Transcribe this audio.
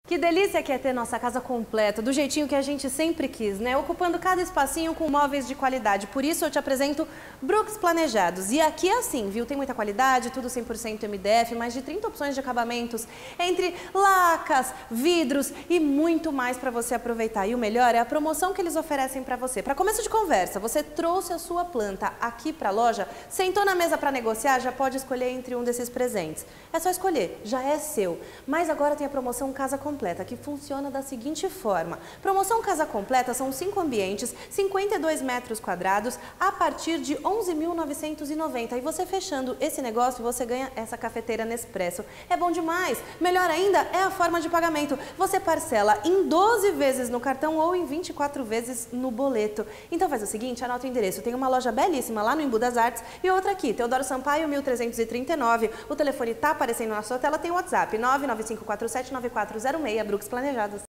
Que delícia que é ter nossa casa completa, do jeitinho que a gente sempre quis, né? Ocupando cada espacinho com móveis de qualidade. Por isso eu te apresento Brooks Planejados. E aqui é assim, viu? Tem muita qualidade, tudo 100% MDF, mais de 30 opções de acabamentos, entre lacas, vidros e muito mais para você aproveitar. E o melhor é a promoção que eles oferecem para você. Para começo de conversa, você trouxe a sua planta aqui para a loja, sentou na mesa para negociar, já pode escolher entre um desses presentes. É só escolher, já é seu. Mas agora tem a promoção Casa Completa, que funciona da seguinte forma. Promoção Casa Completa são 5 ambientes, 52 metros quadrados, a partir de 11.990. E você fechando esse negócio, você ganha essa cafeteira Nespresso. É bom demais! Melhor ainda é a forma de pagamento. Você parcela em 12 vezes no cartão ou em 24 vezes no boleto. Então faz o seguinte, anota o endereço. Tem uma loja belíssima lá no Embu das Artes e outra aqui, Teodoro Sampaio, 1339. O telefone está aparecendo na sua tela, tem o WhatsApp, 995479406. Brooks Planejados.